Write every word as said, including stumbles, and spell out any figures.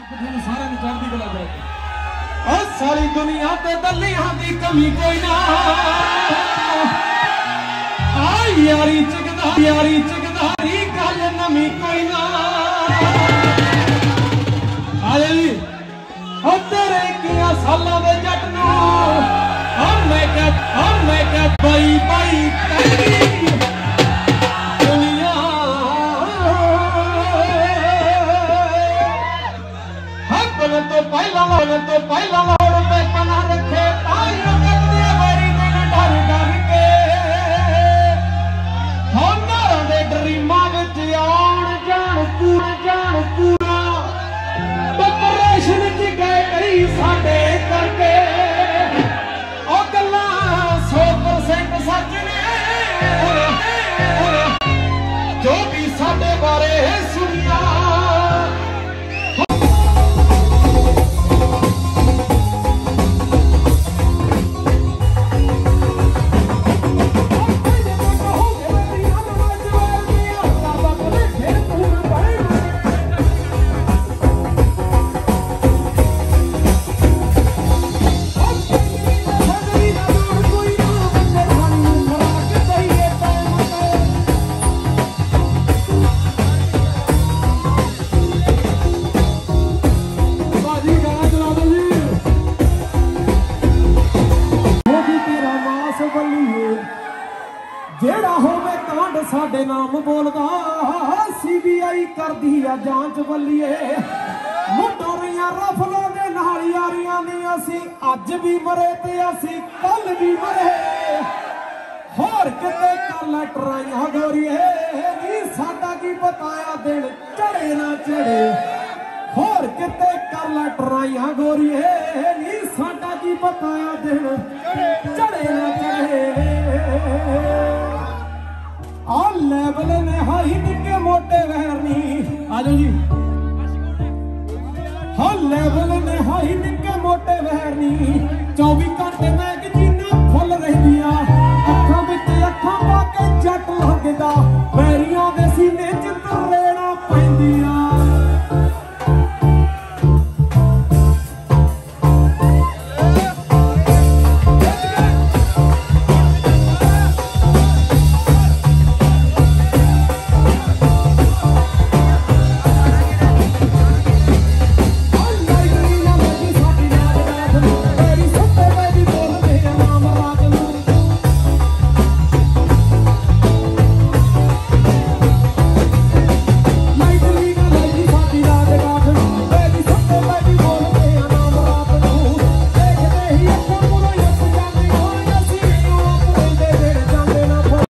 सारे चढ़ती कला कर सारी दुनिया ते दलियां दी कमी कोई ना आ यारी चकदा यारी चकदारी गल नमी कोई ना आले जी ओ तेरे किया सालां दे जट नू ओ मैं क्या ओ मैं क्या बाई बाई कहदी दुनिया हक तो पहला लोड़ तो पहला लोड़ पे पना रखे ताई करदे वारी दिन डर डर के होंदां दे ड्रीमां विच आउण जाण पूरा जाण पूरा डिप्रेशन च गए कई साडे करके ओ गल्लां सौ परसेंट सच ने जो भी साडे बारे सुनिया जेड़ा होवे कांड साडे नाम बोलदा सीबीआई करदी आ जांच बल्लीए मुटोरियां रफलों दे नाल यारियां दी असी अज भी मरे ते असी कल भी मरे होर किते कर लै ट्राइयां गोरीए नी साडा की बताया दिन चढ़े ना चढ़े होर किते कर लै ट्राइयां गोरीए नी साडा की बताया दिन चढ़े ना चढ़े आ लेवल ने हाई निक्के मोटे वैरनी आजो जी हाँ लेवल ने हाई निक्के मोटे वैरनी चौबी घंटे